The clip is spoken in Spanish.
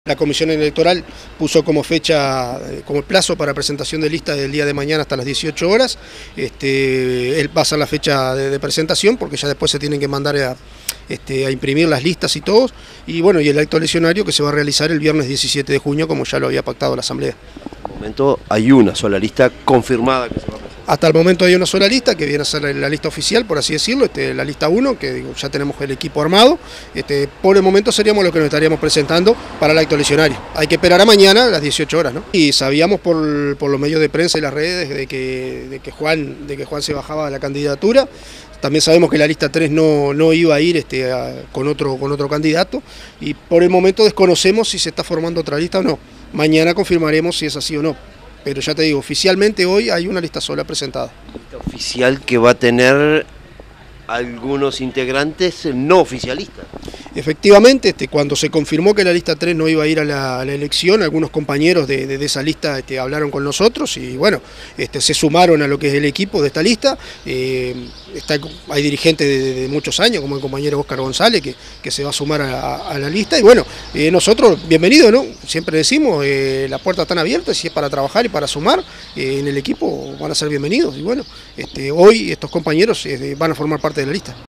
La Comisión Electoral puso como fecha, como plazo para presentación de lista del día de mañana hasta las 18 horas. Él pasa la fecha de presentación porque ya después se tienen que mandar a imprimir las listas y todos. Y bueno, y el acto eleccionario que se va a realizar el viernes 17 de junio, como ya lo había pactado la Asamblea. Hasta el momento hay una sola lista confirmada que se va a presentar. Hasta el momento hay una sola lista, que viene a ser la lista oficial, por así decirlo, la lista 1, que digo, ya tenemos el equipo armado. Por el momento seríamos los que nos estaríamos presentando para el acto eleccionario. Hay que esperar a mañana a las 18 horas, ¿no? Y sabíamos por los medios de prensa y las redes de que Juan se bajaba de la candidatura. También sabemos que la lista 3 no iba a ir con otro candidato, y por el momento desconocemos si se está formando otra lista o no. Mañana confirmaremos si es así o no. Pero ya te digo, oficialmente hoy hay una lista sola presentada. Lista oficial que va a tener algunos integrantes no oficialistas. Efectivamente, cuando se confirmó que la lista 3 no iba a ir a la elección, algunos compañeros de esa lista hablaron con nosotros y bueno, se sumaron a lo que es el equipo de esta lista. Hay dirigentes de muchos años, como el compañero Óscar González, que se va a sumar a la lista. Y bueno, nosotros, bienvenidos, ¿no? Siempre decimos, las puertas están abiertas, si es para trabajar y para sumar, en el equipo van a ser bienvenidos. Y bueno, hoy estos compañeros van a formar parte de la lista.